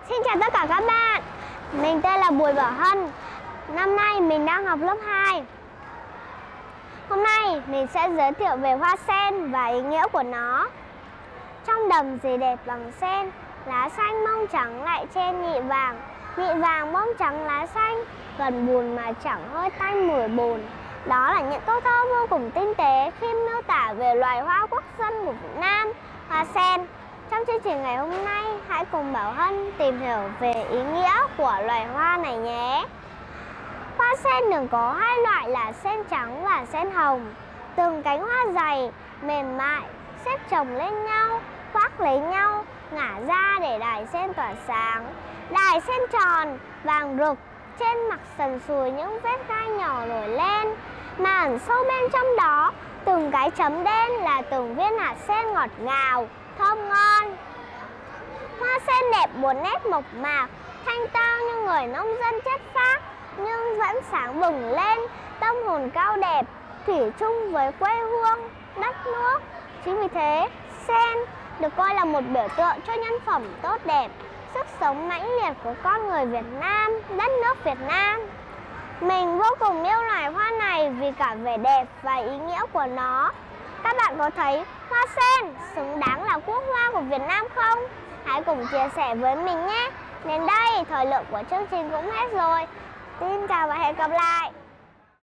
Xin chào tất cả các bạn. Mình tên là Bùi Bảo Hân. Năm nay mình đang học lớp 2. Hôm nay mình sẽ giới thiệu về hoa sen và ý nghĩa của nó. Trong đầm gì đẹp bằng sen, lá xanh bông trắng lại trên nhị vàng. Nhị vàng bông trắng lá xanh, gần bùn mà chẳng hơi tanh mùi bùn. Đó là những câu thơ vô cùng tinh tế khi miêu tả về loài hoa quốc dân của Việt Nam, hoa sen. Trong chương trình ngày hôm nay, hãy cùng Bảo Hân tìm hiểu về ý nghĩa của loài hoa này nhé. Hoa sen thường có hai loại là sen trắng và sen hồng. Từng cánh hoa dày, mềm mại, xếp chồng lên nhau, khoác lấy nhau, ngả ra để đài sen tỏa sáng. Đài sen tròn, vàng rực, trên mặt sần sùi những vết gai nhỏ nổi lên. Mà ẩn sâu bên trong đó, từng cái chấm đen là từng viên hạt sen ngọt ngào, thơm ngon. Hoa sen đẹp bốn nét mộc mạc, thanh tao như người nông dân chất phác, nhưng vẫn sáng bừng lên, tâm hồn cao đẹp, thủy chung với quê hương, đất nước. Chính vì thế, sen được coi là một biểu tượng cho nhân phẩm tốt đẹp, sức sống mãnh liệt của con người Việt Nam, đất nước Việt Nam. Mình vô cùng yêu loài hoa này vì cả vẻ đẹp và ý nghĩa của nó. Các bạn có thấy hoa sen xứng đáng là quốc hoa của Việt Nam không? Hãy cùng chia sẻ với mình nhé. Đến đây, thời lượng của chương trình cũng hết rồi. Xin chào và hẹn gặp lại.